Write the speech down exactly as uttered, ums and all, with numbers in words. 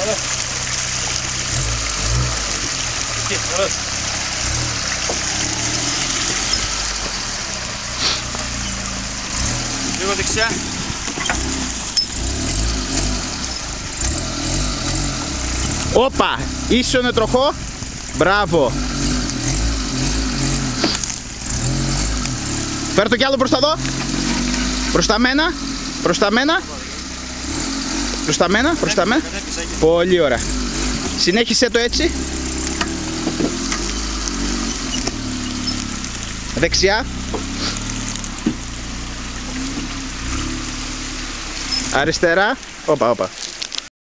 Ωραία. Εκεί, ωραία. Λίγο δεξιά. Όπα, ίσονε τροχό. Μπράβο. Φέρ' το κι άλλο προς τα δω. Προς τα μένα. Προς τα μένα. Προς τα μένα, προς τα μένα. Πολύ ωραία. Συνέχισε το έτσι. Δεξιά. Αριστερά. Όπα, όπα.